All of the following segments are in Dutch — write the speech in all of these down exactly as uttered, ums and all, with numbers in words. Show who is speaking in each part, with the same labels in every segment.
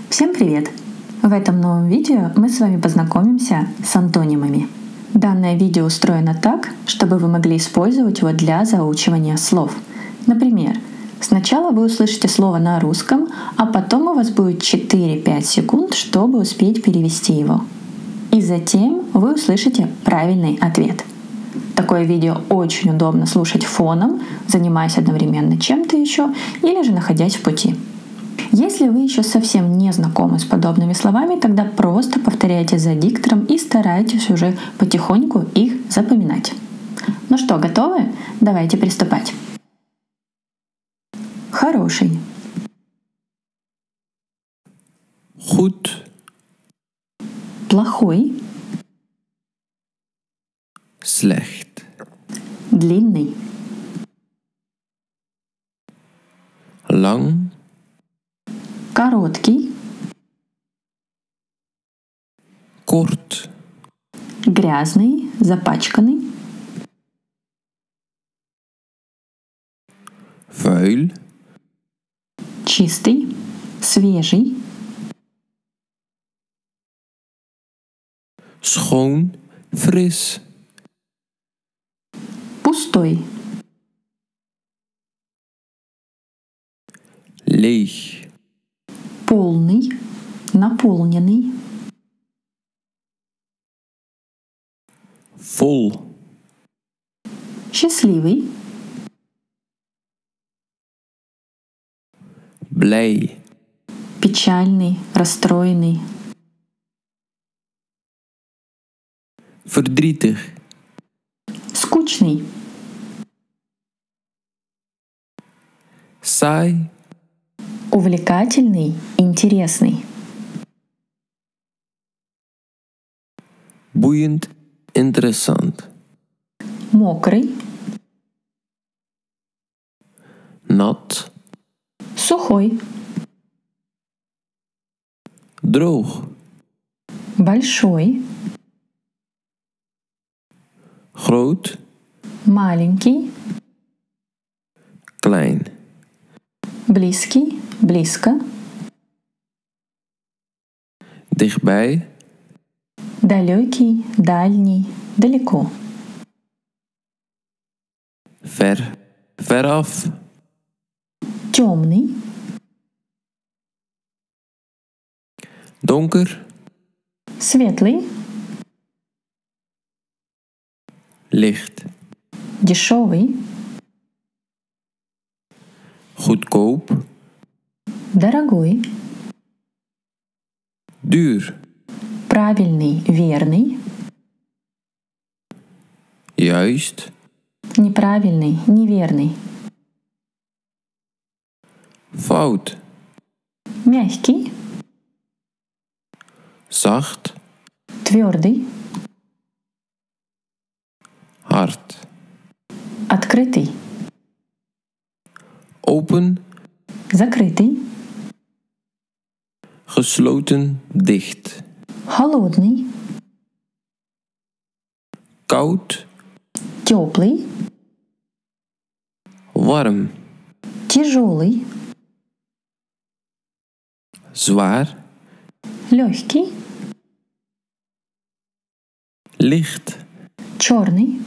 Speaker 1: Всем привет! В этом новом видео мы с вами познакомимся с антонимами. Данное видео устроено так, чтобы вы могли использовать его для заучивания слов. Например, сначала вы услышите слово на русском, а потом у вас будет четыре-пять секунд, чтобы успеть перевести его. И затем вы услышите правильный ответ. Такое видео очень удобно слушать фоном, занимаясь одновременно чем-то еще или же находясь в пути. Если вы еще совсем не знакомы с подобными словами, тогда просто повторяйте за диктором и старайтесь уже потихоньку их запоминать. Ну что, готовы? Давайте приступать. Хороший.
Speaker 2: Goed.
Speaker 1: Плохой.
Speaker 2: Slecht.
Speaker 1: Длинный.
Speaker 2: Lang.
Speaker 1: Короткий.
Speaker 2: Kort.
Speaker 1: Грязный, запачканный.
Speaker 2: Vuil.
Speaker 1: Чистый, свежий.
Speaker 2: Schoon. Fris.
Speaker 1: Пустой.
Speaker 2: Leeg.
Speaker 1: Полный, наполненный.
Speaker 2: Vol.
Speaker 1: Счастливый.
Speaker 2: Blij.
Speaker 1: Печальный, расстроенный.
Speaker 2: Verdrietig.
Speaker 1: Скучный.
Speaker 2: Saai.
Speaker 1: Увлекательный, интересный.
Speaker 2: Boeiend. Interessant.
Speaker 1: Мокрый.
Speaker 2: Nat.
Speaker 1: Сухой.
Speaker 2: Droog.
Speaker 1: Большой.
Speaker 2: Groot.
Speaker 1: Маленький.
Speaker 2: Klein.
Speaker 1: Близкий. Близко.
Speaker 2: Dichtbij.
Speaker 1: Далекий, дальний, далеко.
Speaker 2: Ver. Veraf.
Speaker 1: Темный.
Speaker 2: Donker.
Speaker 1: Светлый.
Speaker 2: Licht.
Speaker 1: Дешевый.
Speaker 2: Goedkoop.
Speaker 1: Дорогой.
Speaker 2: Duur.
Speaker 1: Правильный, верный.
Speaker 2: Juist.
Speaker 1: Неправильный, неверный.
Speaker 2: Fout.
Speaker 1: Мягкий.
Speaker 2: Zacht.
Speaker 1: Твердый.
Speaker 2: Hard.
Speaker 1: Открытый.
Speaker 2: Open.
Speaker 1: Закрытый.
Speaker 2: Gesloten. Dicht.
Speaker 1: Холодный.
Speaker 2: Koud.
Speaker 1: Теплый.
Speaker 2: Warm.
Speaker 1: Тяжелый.
Speaker 2: Zwaar.
Speaker 1: Легкий.
Speaker 2: Licht.
Speaker 1: Черный.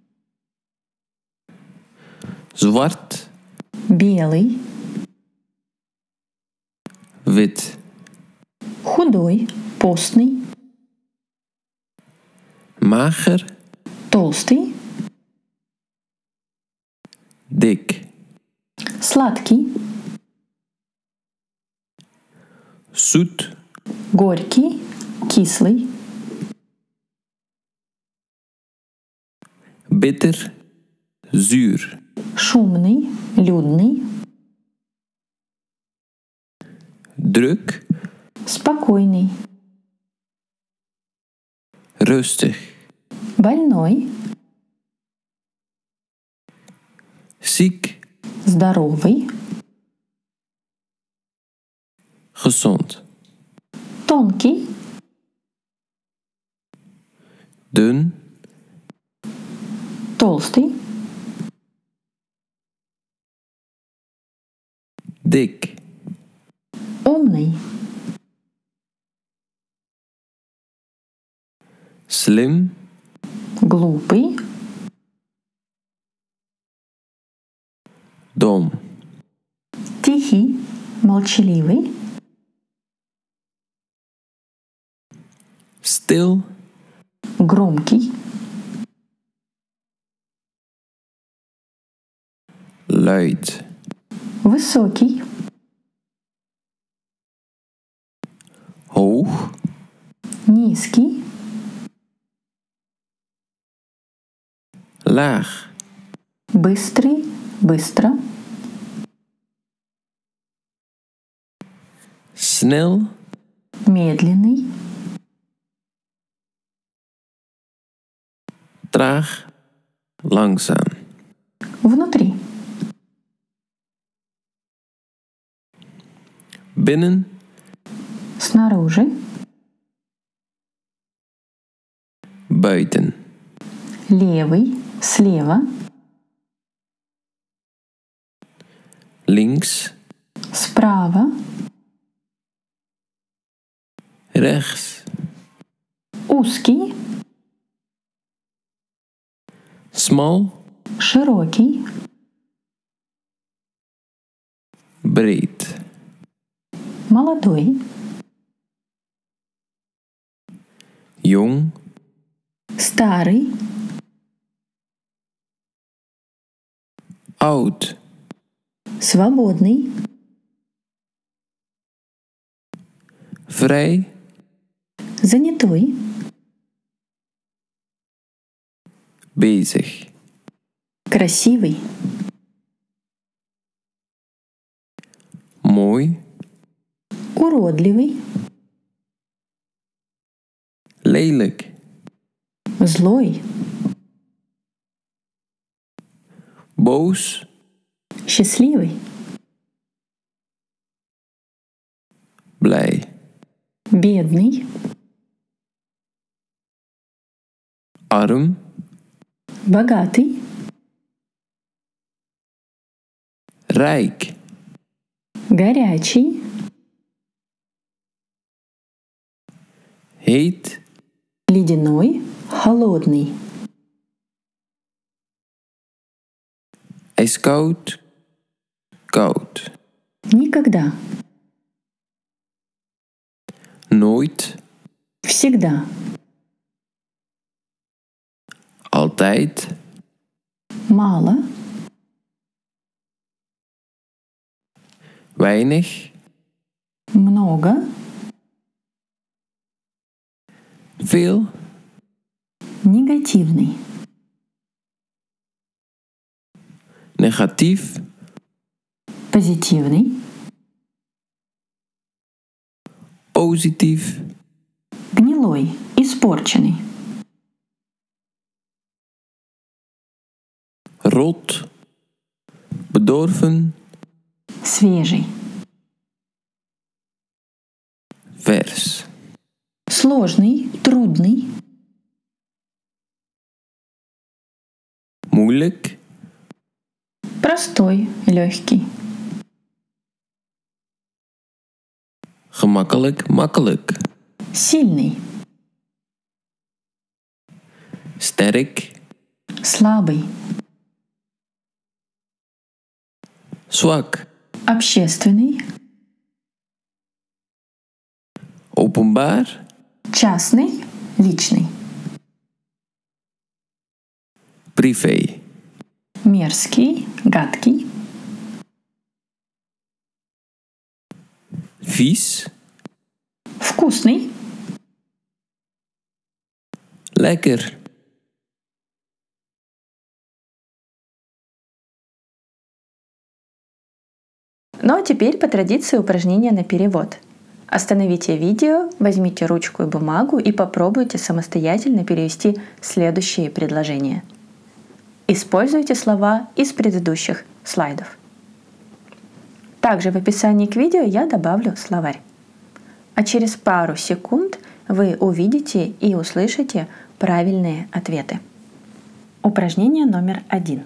Speaker 2: Zwart.
Speaker 1: Белый.
Speaker 2: Wit.
Speaker 1: Худой. Постный.
Speaker 2: Mager.
Speaker 1: Толстый.
Speaker 2: Dik.
Speaker 1: Сладкий.
Speaker 2: Zoet.
Speaker 1: Горький. Кислый.
Speaker 2: Bitter. Zuur.
Speaker 1: Шумный. Людный.
Speaker 2: Druk.
Speaker 1: Спокойный.
Speaker 2: Rustig.
Speaker 1: Больной.
Speaker 2: Ziek.
Speaker 1: Здоровый.
Speaker 2: Gezond.
Speaker 1: Тонкий.
Speaker 2: Dun.
Speaker 1: Толстый.
Speaker 2: Dik.
Speaker 1: Умный.
Speaker 2: Slim.
Speaker 1: Глупый.
Speaker 2: Dom.
Speaker 1: Тихий. Молчаливый.
Speaker 2: Stil.
Speaker 1: Громкий.
Speaker 2: Luid.
Speaker 1: Высокий.
Speaker 2: Hoog.
Speaker 1: Низкий.
Speaker 2: Laag.
Speaker 1: Быстрый. Быстро.
Speaker 2: Snel.
Speaker 1: Медленный.
Speaker 2: Traag. Langzaam.
Speaker 1: Внутри.
Speaker 2: Binnen.
Speaker 1: Снаружи.
Speaker 2: Buiten.
Speaker 1: Левый. Слева.
Speaker 2: Links.
Speaker 1: Справа.
Speaker 2: Rechts.
Speaker 1: Узкий.
Speaker 2: Smal.
Speaker 1: Широкий.
Speaker 2: Breed.
Speaker 1: Молодой.
Speaker 2: Jong.
Speaker 1: Старый.
Speaker 2: Oud.
Speaker 1: Свободный.
Speaker 2: Vrij.
Speaker 1: Занятой.
Speaker 2: Bezig.
Speaker 1: Красивый.
Speaker 2: Mooi.
Speaker 1: Уродливый.
Speaker 2: Lelijk.
Speaker 1: Злой.
Speaker 2: Boos.
Speaker 1: Счастливый.
Speaker 2: Blij.
Speaker 1: Бедный.
Speaker 2: Arm.
Speaker 1: Богатый.
Speaker 2: Rijk.
Speaker 1: Горячий.
Speaker 2: Heet.
Speaker 1: Ледяной. Холодный.
Speaker 2: Ijskoud. Koud.
Speaker 1: Никогда.
Speaker 2: Nooit.
Speaker 1: Всегда.
Speaker 2: Altijd.
Speaker 1: Мало.
Speaker 2: Weinig.
Speaker 1: Много.
Speaker 2: Veel.
Speaker 1: Негативный.
Speaker 2: Negatief.
Speaker 1: Позитивный.
Speaker 2: Positief.
Speaker 1: Гнилой. Испорченный.
Speaker 2: Rot. Bedorven.
Speaker 1: Свежий.
Speaker 2: Vers.
Speaker 1: Сложный. Трудный.
Speaker 2: Moeilijk.
Speaker 1: Простой. Легкий.
Speaker 2: Gemakkelijk. Makkelijk.
Speaker 1: Сильный.
Speaker 2: Sterk.
Speaker 1: Слабый.
Speaker 2: Zwak.
Speaker 1: Общественный.
Speaker 2: Openbaar.
Speaker 1: Частный. Личный.
Speaker 2: Privé.
Speaker 1: Мерзкий. Гадкий.
Speaker 2: Vies.
Speaker 1: Вкусный.
Speaker 2: Lekker.
Speaker 1: Ну а теперь по традиции упражнения на перевод. Остановите видео, возьмите ручку и бумагу и попробуйте самостоятельно перевести следующие предложения. Используйте слова из предыдущих слайдов. Также в описании к видео я добавлю словарь. А через пару секунд вы увидите и услышите правильные ответы. Упражнение номер один.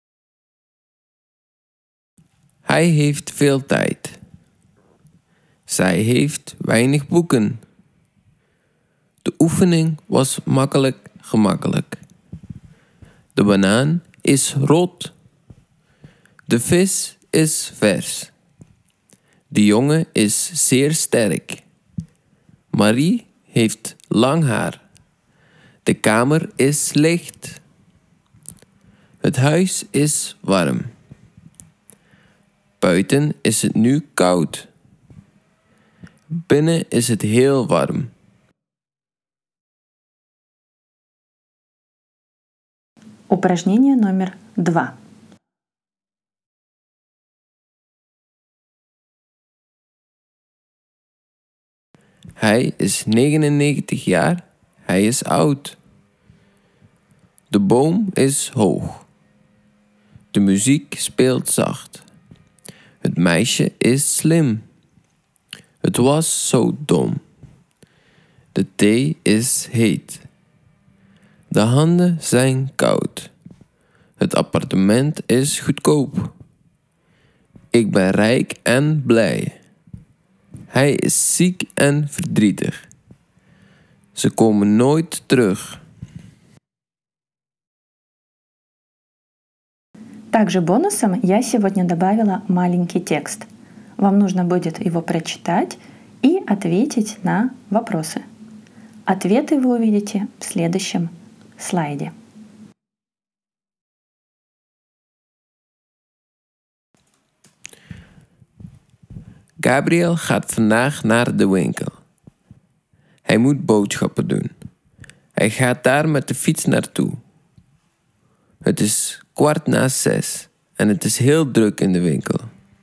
Speaker 2: Hij heeft veel tijd. Zij heeft weinig boeken. De oefening was makkelijk gemakkelijk. De banaan is rood. De vis is vers. De jongen is zeer sterk. Marie heeft lang haar. De kamer is licht. Het huis is warm. Buiten is het nu koud. Binnen is het heel warm.
Speaker 1: Упражнение номер два.
Speaker 2: Hij is negenennegentig jaar. Hij is oud. De boom is hoog. De muziek speelt zacht. Het meisje is slim. Het was zo dom. De thee is heet. De handen zijn koud. Het appartement is goedkoop. Ik ben rijk en blij. Hij is ziek en verdrietig. Ze komen nooit terug.
Speaker 1: Также бонусом я сегодня добавила маленький текст. Вам нужно будет его прочитать и ответить на вопросы. Ответы вы увидите в следующем слайде.
Speaker 2: Gabriel gaat vandaag naar de winkel. Hij moet boodschappen doen. Hij gaat daar met de fiets naartoe. Het is kwart na zes en het is heel druk in de winkel.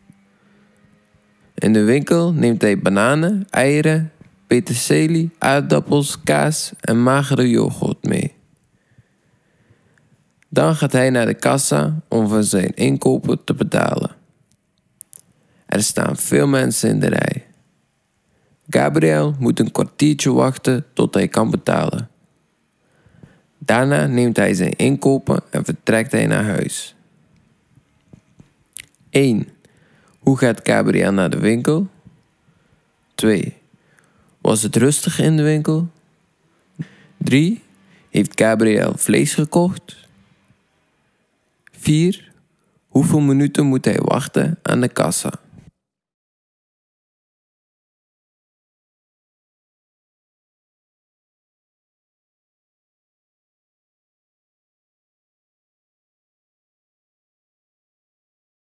Speaker 2: In de winkel neemt hij bananen, eieren, peterselie, aardappels, kaas en magere yoghurt mee. Dan gaat hij naar de kassa om voor zijn inkopen te betalen. Er staan veel mensen in de rij. Gabriel moet een kwartiertje wachten tot hij kan betalen. Daarna neemt hij zijn inkopen en vertrekt hij naar huis. één. Hoe gaat Gabriel naar de winkel? twee. Was het rustig in de winkel? drie. Heeft Gabriel vlees gekocht? vier. Hoeveel minuten moet hij wachten aan de kassa?